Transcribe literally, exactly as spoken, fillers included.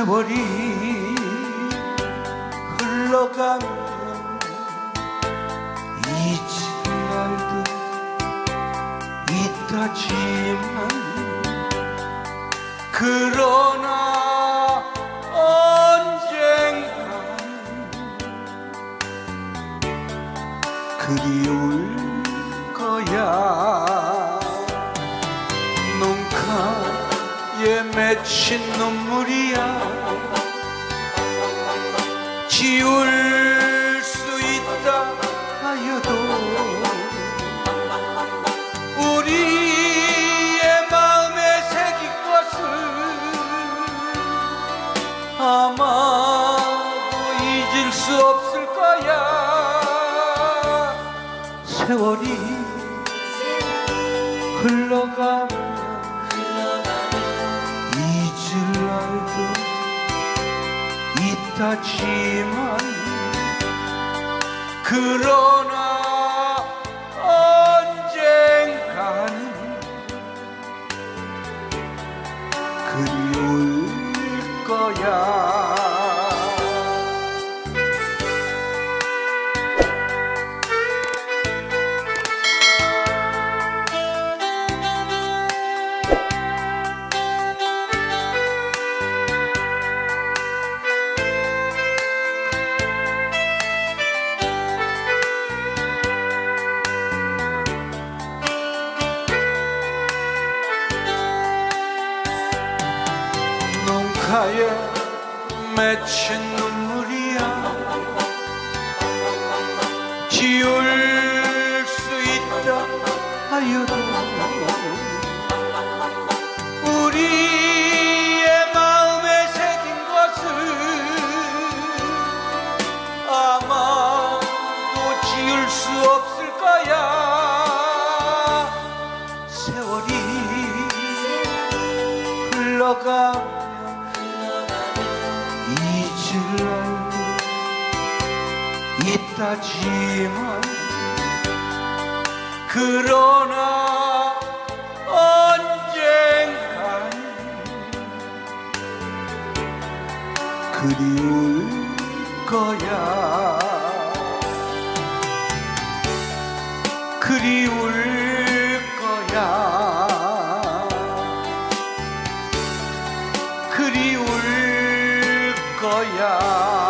세월이 흘러가면 잊을 날도 있다지만 그러나 언젠가 그리울 거야. 눈가에 맺힌 눈물이야 지울 수 있다 하여도 우리의 마음에 새긴 것을 아마도 잊을 수 없을 거야. 세월이 흘러가면 잊을 날도 있다지만 그러나 언젠가는 그리울 거야. 눈가에 맺힌 눈물이야 지울 수 있다 하여도 우리의 마음에 새긴 것을 아마도 지울 수 없을 거야. 세월이 흘러가 잊을 날도 있다지만 그러나 언젠간 그리울 거야. 그리울 거야. 그리울 거야.